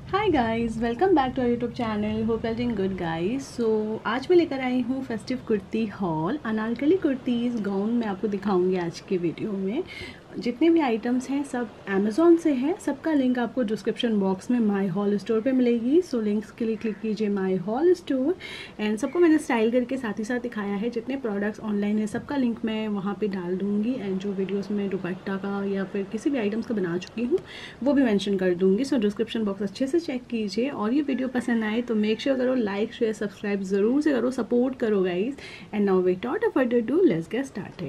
Hi guys, welcome back to our YouTube channel. Hope all doing good guys. So आज मैं लेकर आई हूँ festive kurti haul. Anarkali kurtis gown मैं आपको दिखाऊंगी आज के वीडियो में। जितने भी आइटम्स हैं सब अमेज़ॉन से हैं। सबका लिंक आपको डिस्क्रिप्शन बॉक्स में माय हॉल स्टोर पे मिलेगी। सो लिंक्स के लिए क्लिक कीजिए माय हॉल स्टोर। एंड सबको मैंने स्टाइल करके साथ ही साथ दिखाया है। जितने प्रोडक्ट्स ऑनलाइन है सबका लिंक मैं वहाँ पे डाल दूँगी। एंड जो वीडियोज़ में दुपट्टा का या फिर किसी भी आइटम्स का बना चुकी हूँ वो भी मेंशन कर दूँगी। सो डिस्क्रिप्शन बॉक्स अच्छे से चेक कीजिए। और ये वीडियो पसंद आए तो मेक श्योर करो लाइक शेयर सब्सक्राइब ज़रूर से करो, सपोर्ट करो guys. And now without further do let's get started.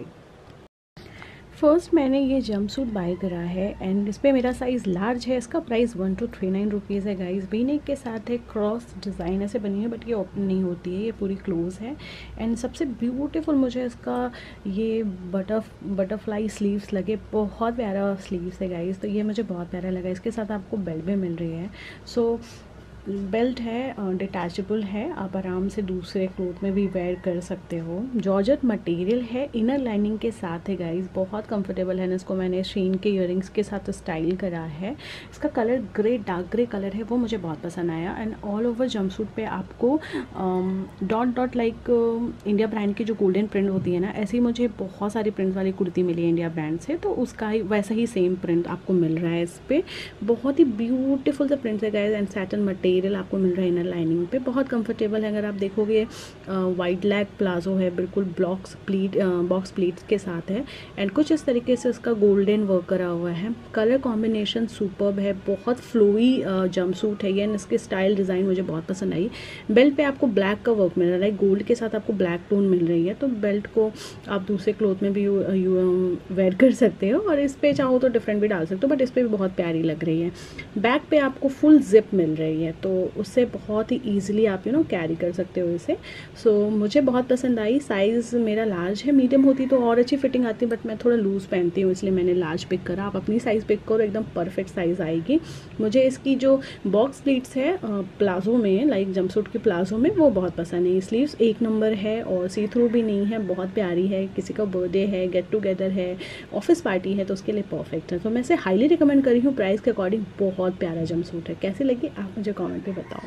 First मैंने ये जंपसूट बाय करा है एंड इस पर मेरा साइज़ लार्ज है। इसका प्राइस 1239 रुपीज़ है गाइज। वी-नेक के साथ है, क्रॉस डिज़ाइन ऐसे बनी है बट ये ओपन नहीं होती है, ये पूरी क्लोज है। एंड सबसे ब्यूटीफुल मुझे इसका ये बटरफ्लाई स्लीव्स लगे। बहुत प्यारा स्लीव्स है गाइज, तो ये मुझे बहुत प्यारा लगा। इसके साथ आपको बेल्ट भी मिल रही है। सो बेल्ट है, डिटैचेबल है, आप आराम से दूसरे क्लोथ में भी वेयर कर सकते हो। जॉर्जेट मटेरियल है, इनर लाइनिंग के साथ है गाइस। बहुत कंफर्टेबल है। इसको मैंने शीन के इयररिंग्स के साथ स्टाइल करा है। इसका colour grey, dark grey colour है, वो मुझे बहुत पसंद आया। एंड ऑल ओवर जंपसूट पे आपको dot dot like India brand की जो गोल्डन प्रिंट होती है ना, ऐसी मुझे बहुत सारी प्रिंट्स वाली कुर्ती मिली है इंडिया ब्रांड से, तो उसका ही वैसा ही सेम प्रिंट आपको मिल रहा है इस पर। बहुत ही ब्यूटीफुल सा प्रिंट है गाइस। एंड सैटन मटेरियल आपको मिल रहा है इनर लाइनिंग पे। बहुत कंफर्टेबल है। अगर आप देखोगे वाइड लेग प्लाजो है, बिल्कुल बॉक्स प्लीट्स के साथ है। एंड कुछ इस तरीके से इसका गोल्डन वर्क करा हुआ है। कलर कॉम्बिनेशन सुपर्ब है। बहुत फ्लोई जंपसूट है ये। एंड इसके स्टाइल डिज़ाइन मुझे बहुत पसंद आई। बेल्ट पे आपको ब्लैक का वर्क मिल रहा है, गोल्ड के साथ आपको ब्लैक टोन मिल रही है, तो बेल्ट को आप दूसरे क्लोथ में भी वेयर कर सकते हो। और इस पे चाहो तो डिफरेंट भी डाल सकते हो, बट इस पर भी बहुत प्यारी लग रही है। बैक पे आपको फुल जिप मिल रही है, तो उससे बहुत ही ईजिली आप कैरी कर सकते हो इसे। सो मुझे बहुत पसंद आई। साइज़ मेरा लार्ज है। मीडियम होती तो और अच्छी फिटिंग आती, बट मैं थोड़ा लूज़ पहनती हूँ इसलिए मैंने लार्ज पिक करा। आप अपनी साइज़ पिक करो, एकदम परफेक्ट साइज़ आएगी। मुझे इसकी जो बॉक्स प्लीट्स है प्लाजो में, लाइक जंपसूट के प्लाजो में, वो बहुत पसंद है। स्लीव्स एक नंबर है और सी थ्रू भी नहीं है, बहुत प्यारी है। किसी का बर्थडे है, गेट टुगेदर है, ऑफिस पार्टी है, तो उसके लिए परफेक्ट है। तो मैं इसे हाईली रिकमेंड करी हूँ। प्राइस के अकॉर्डिंग बहुत प्यारा जंपसूट है। कैसी लगी आप मुझे कमेंट में बताओ।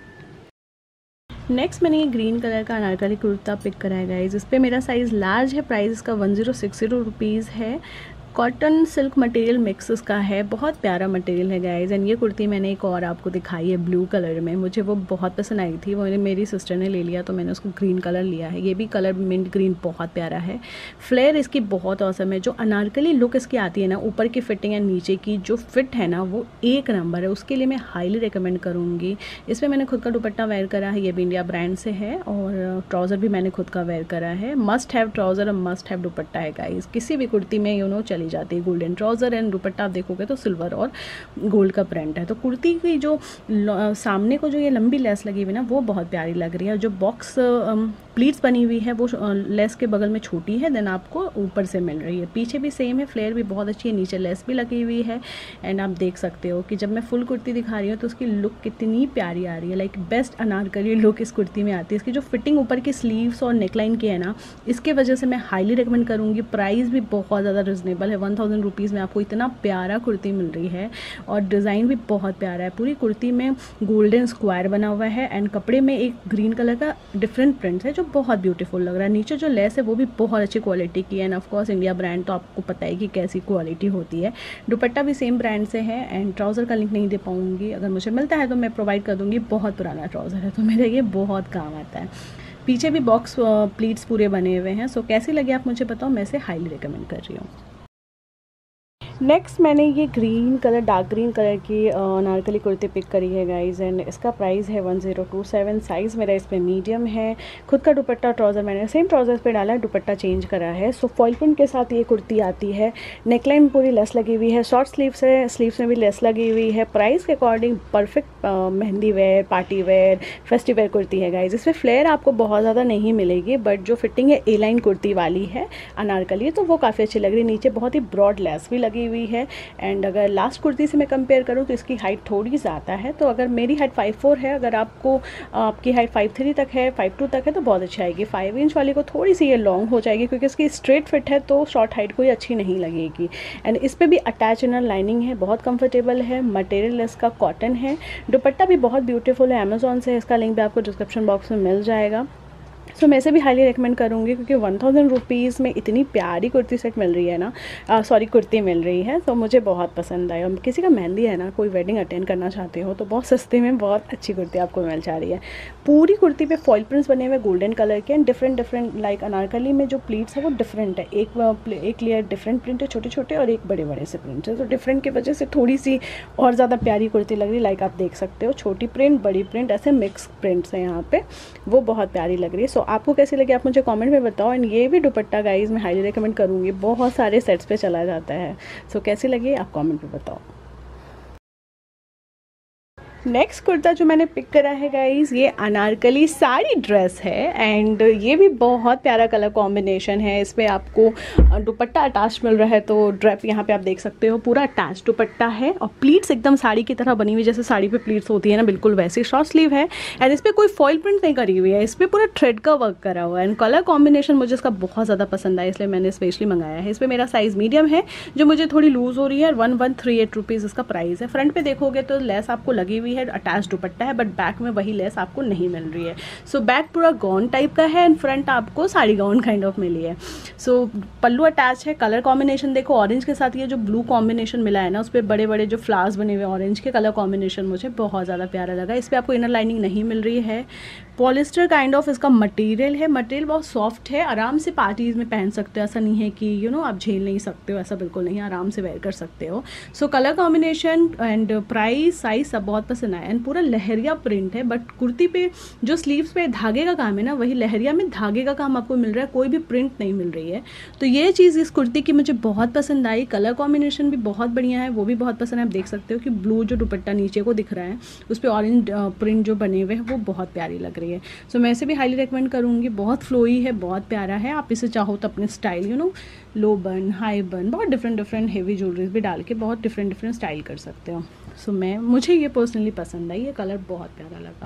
नेक्स्ट मैंने ये ग्रीन कलर का अनारकली कुर्ता पिक करा है गाइज। इस पर मेरा साइज़ लार्ज है। प्राइस इसका 1060 रुपीज़ है। कॉटन सिल्क मटेरियल मिक्स इसका है। बहुत प्यारा मटेरियल है गाइज। एंड ये कुर्ती मैंने एक और आपको दिखाई है ब्लू कलर में, मुझे वो बहुत पसंद आई थी। वो मेरी सिस्टर ने ले लिया तो मैंने उसको ग्रीन कलर लिया है। ये भी कलर मिंट ग्रीन बहुत प्यारा है। फ्लेयर इसकी बहुत औसम है। जो अनारकली लुक इसकी आती है ना, ऊपर की फिटिंग एंड नीचे की जो फिट है ना, वो एक नंबर है। उसके लिए मैं हाईली रिकमेंड करूँगी। इसमें मैंने खुद का दुपट्टा वेयर करा है, ये भी इंडिया ब्रांड से है। और ट्राउज़र भी मैंने खुद का वेयर करा है। मस्ट हैव ट्राउज़र और मस्ट हैव दुपट्टा है गाइज। किसी भी कुर्ती में चली जाती है। गोल्डन ट्राउजर एंड दुपट्टा आप देखोगे तो सिल्वर और गोल्ड का प्रिंट है। तो कुर्ती की जो सामने को जो ये लंबी लेस लगी हुई ना, वो बहुत प्यारी लग रही है। जो बॉक्स प्लीट्स बनी हुई है वो लेस के बगल में छोटी है, देन आपको ऊपर से मिल रही है। पीछे भी सेम है, फ्लेयर भी बहुत अच्छी है, नीचे लेस भी लगी हुई है। एंड आप देख सकते हो कि जब मैं फुल कुर्ती दिखा रही हूँ तो उसकी लुक कितनी प्यारी आ रही है। लाइक बेस्ट अनारकली लुक इस कुर्ती में आती है। इसकी जो फिटिंग ऊपर की स्लीव्स और नेकलाइन की है ना, इसके वजह से मैं हाईली रिकमेंड करूँगी। प्राइस भी बहुत ज़्यादा रिजनेबल है। 1000 रुपीज़ में आपको इतना प्यारा कुर्ती मिल रही है। और डिज़ाइन भी बहुत प्यारा है। पूरी कुर्ती में गोल्डन स्क्वायर बना हुआ है एंड कपड़े में एक ग्रीन कलर का डिफरेंट प्रिंट है जो बहुत ब्यूटीफुल लग रहा है। नीचे जो लेस है वो भी बहुत अच्छी क्वालिटी की है। एंड ऑफकोर्स इंडिया ब्रांड तो आपको पता है कि कैसी क्वालिटी होती है। दुपट्टा भी सेम ब्रांड से है। एंड ट्राउज़र का लिंक नहीं दे पाऊँगी, अगर मुझे मिलता है तो मैं प्रोवाइड कर दूँगी। बहुत पुराना ट्राउज़र है तो मेरे ये बहुत काम आता है। पीछे भी बॉक्स प्लीट्स पूरे बने हुए हैं। सो कैसी लगी आप मुझे बताओ, मैं इसे हाईली रिकमेंड कर रही हूँ। नेक्स्ट मैंने ये green colour, dark green colour की अनारकली कुर्ती पिक करी है गाइज। एंड इसका प्राइस है 1027। साइज़ मेरा इसमें मीडियम है। खुद का दुपट्टा ट्राउज़र मैंने सेम ट्राउज़र पे डाला है, दुपट्टा चेंज करा है। सो फॉइल प्रिंट के साथ ये कुर्ती आती है। नेकलाइन पूरी लेस लगी हुई है, शॉर्ट स्लीव्स है, स्लीव्स में भी लेस लगी हुई है। प्राइस के according perfect mehndi wear, party wear, festive wear kurti है गाइज। इसमें फ्लेयर आपको बहुत ज़्यादा नहीं मिलेगी, बट जो फिटिंग है ए लाइन कुर्ती वाली है अनारकली, तो वो काफ़ी अच्छी लग रही है। नीचे बहुत ही ब्रॉड लेस भी लगी हुई है। एंड अगर लास्ट कुर्ती से मैं कंपेयर करूँ तो इसकी हाइट थोड़ी ज़्यादा है। तो अगर मेरी हाइट 5'4" है, अगर आपकी हाइट 5'3" तक है, 5'2" तक है तो बहुत अच्छी आएगी। 5 इंच वाली को थोड़ी सी ये लॉन्ग हो जाएगी क्योंकि इसकी स्ट्रेट फिट है तो शॉर्ट हाइट कोई अच्छी नहीं लगेगी। एंड इस पर भी अटैच इनर लाइनिंग है, बहुत कंफर्टेबल है। मटेरियल इसका कॉटन है। दुपट्टा भी बहुत ब्यूटीफुल है। अमेजोन से इसका लिंक भी आपको डिस्क्रिप्शन बॉक्स में मिल जाएगा। सो मैं इसे भी हाईली रिकमेंड करूँगी क्योंकि 1000 रुपीज़ में इतनी प्यारी कुर्ती सेट मिल रही है ना, कुर्ती मिल रही है, तो मुझे बहुत पसंद आई। और किसी का मेहंदी है ना, कोई वेडिंग अटेंड करना चाहते हो तो बहुत सस्ते में बहुत अच्छी कुर्ती आपको मिल जा रही है। पूरी कुर्ती पे फॉइल प्रिंट्स बने हुए गोल्डन कलर के एंड डिफरेंट लाइक अनारकली में जो प्लीट्स है वो डिफरेंट है। एक लेयर डिफरेंट प्रिंट है छोटे छोटे और एक बड़े बड़े से प्रिंट है। तो डिफरेंट की वजह से थोड़ी सी और ज़्यादा प्यारी कुर्ती लग रही है। लाइक आप देख सकते हो छोटी प्रिंट बड़ी प्रिंट ऐसे मिक्स प्रिंट्स हैं यहाँ पे, वो बहुत प्यारी लग रही है। सो आपको कैसी लगी आप मुझे कमेंट में बताओ। एंड ये भी दुपट्टा गाइस मैं हाईली रिकमेंड करूँगी, बहुत सारे सेट्स पे चला जाता है। सो कैसी लगी आप कमेंट में बताओ। नेक्स्ट कुर्ता जो मैंने पिक करा है गाइज, ये अनारकली साड़ी ड्रेस है एंड ये भी बहुत प्यारा कलर कॉम्बिनेशन है। इस पर आपको दुपट्टा अटैच मिल रहा है, तो ड्रेप यहाँ पे आप देख सकते हो पूरा अटैच दुपट्टा है और प्लीट्स एकदम साड़ी की तरह बनी हुई, जैसे साड़ी पे प्लीट्स होती है ना, बिल्कुल वैसे। शॉर्ट स्लीव है एंड इस पर कोई फॉइल प्रिंट नहीं करी हुई है, इस पर पूरा थ्रेड का वर्क करा हुआ है। एंड कलर कॉम्बिनेशन मुझे इसका बहुत ज़्यादा पसंद आया, इसलिए मैंने स्पेशली मंगाया है। इस पर मेरा साइज़ मीडियम है जो मुझे थोड़ी लूज़ हो रही है। 1138 रुपीज़ इसका प्राइस है। फ्रंट पे देखोगे तो लेस आपको लगी हुई है, अटैच दुपट्टा है, बट बैक में वही लेस आपको नहीं मिल रही है। सो बैक पूरा गाउन टाइप का है एंड फ्रंट आपको साड़ी गाउन काइंड ऑफ मिली है। सो पल्लू अटैच है। कलर कॉम्बिनेशन देखो, ऑरेंज के साथ ये जो ब्लू कॉम्बिनेशन मिला है ना, उस पर बड़े बड़े जो फ्लावर्स बने हुए ऑरेंज के, कलर कॉम्बिनेशन मुझे बहुत ज़्यादा प्यारा लगा। इस पर आपको इनर लाइनिंग नहीं मिल रही है। पॉलिस्टर काइंड ऑफ इसका मटेरियल है। मटेरियल बहुत सॉफ्ट है, आराम से पार्टीज में पहन सकते हो। ऐसा नहीं है कि आप झेल नहीं सकते हो, ऐसा बिल्कुल नहीं, आराम से वेयर कर सकते हो। So colour combination and price size सब बहुत पसंद आया। एंड पूरा लहरिया प्रिंट है, बट कुर्ती पे जो स्लीव्स पे धागे का काम है ना, वही लहरिया में धागे का काम आपको मिल रहा है, कोई भी प्रिंट नहीं मिल रही है। तो ये चीज़ इस कुर्ती की मुझे बहुत पसंद आई। कलर कॉम्बिनेशन भी बहुत बढ़िया है, वो भी बहुत पसंद है। आप देख सकते हो कि ब्लू जो दुपट्टा नीचे को दिख रहा है, उस पर ऑरेंज प्रिंट जो बने हुए हैं वो बहुत प्यारी लग रही है। सो मैं इसे भी हाईली रिकमेंड करूँगी। बहुत फ्लोई है, बहुत प्यारा है। आप इसे चाहो तो अपने स्टाइल लो बन, हाई बन, बहुत डिफरेंट हेवी ज्वेलरीज भी डाल के बहुत डिफरेंट स्टाइल कर सकते हो। सो मुझे ये पर्सनली पसंद आई, ये कलर बहुत प्यारा लगा।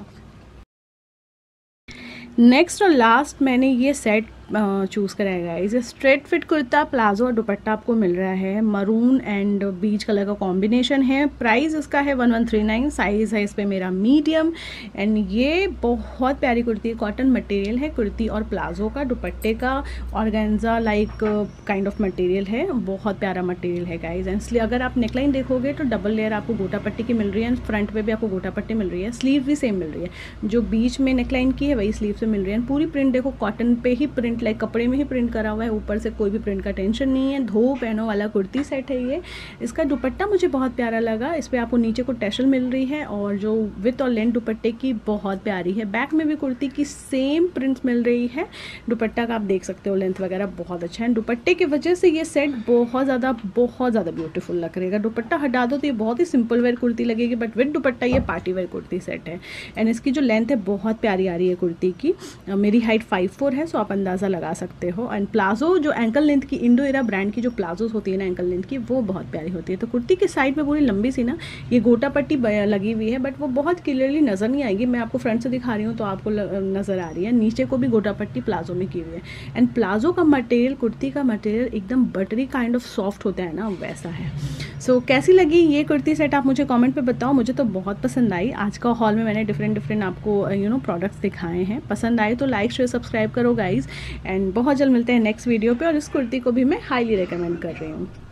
नेक्स्ट और लास्ट मैंने ये सेट चूज़ कराया है। इसे स्ट्रेट फिट कुर्ता प्लाजो और दुपट्टा आपको मिल रहा है। मरून एंड बीच कलर का कॉम्बिनेशन है। प्राइस इसका है 1139। साइज़ है इस पर मेरा मीडियम। एंड ये बहुत प्यारी कुर्ती है। कॉटन मटेरियल है कुर्ती और प्लाजो का। दुपट्टे का organza like kind of material है, बहुत प्यारा मटेरियल है गाइज। एंड इसलिए अगर आप नेकलाइन देखोगे तो डबल लेयर आपको गोटा पट्टी की मिल रही है। फ्रंट पे भी आपको गोटा पट्टी मिल रही है। स्लीव भी सेम मिल रही है, जो बीच में नेकलाइन की है वही स्लीव से मिल रही है। पूरी प्रिंट देखो, कॉटन पे ही प्रिंट लाइक कपड़े में ही प्रिंट करा हुआ है। ऊपर से कोई भी प्रिंट का टेंशन नहीं है। धो पहनो वाला कुर्ती सेट है ये। इसका दुपट्टा मुझे बहुत प्यारा लगा। इस पर आपको नीचे को टैसल मिल रही है और जो विथ और लेंथ दुपट्टे की बहुत प्यारी है। बैक में भी कुर्ती की सेम प्रिंट्स मिल रही है। दुपट्टा का आप देख सकते हो, लेंथ वगैरह बहुत अच्छा है। दुपट्टे की वजह से ये सेट बहुत ज़्यादा ब्यूटीफुल लग रहेगा। दुपट्टा हटा दो तो ये बहुत ही सिंपल वेयर कुर्ती लगेगी, बट विथ दुपट्टा ये पार्टी वेयर कुर्ती सेट है। एंड इसकी जो लेंथ है बहुत प्यारी आ रही है कुर्ती की। मेरी हाइट 5'4" है, सो आप अंदाज़ा लगा सकते हो। एंड प्लाजो जो एंकल लेंथ की, इंडो एरा ब्रांड की जो प्लाजोज होती है ना एंकल लेंथ की, वो बहुत प्यारी होती है। तो कुर्ती की साइड में पूरी लंबी सी ना ये गोटा पट्टी लगी हुई है, बट वो बहुत क्लियरली नज़र नहीं आएगी। मैं आपको फ्रंट से दिखा रही हूँ तो आपको नज़र आ रही है। नीचे को भी गोटा पट्टी प्लाजो में की हुई है। एंड प्लाजो का मटेरियल, कुर्ती का मटेरियल एकदम बटरी काइंड ऑफ सॉफ्ट होता है ना, वैसा है। सो कैसी लगी ये कुर्ती सेट आप मुझे कमेंट पे बताओ। मुझे तो बहुत पसंद आई। आज का हॉल में मैंने डिफरेंट आपको प्रोडक्ट्स दिखाए हैं। पसंद आए तो लाइक शेयर सब्सक्राइब करो गाइज। एंड बहुत जल्द मिलते हैं नेक्स्ट वीडियो पे। और इस कुर्ती को भी मैं हाईली रिकमेंड कर रही हूँ।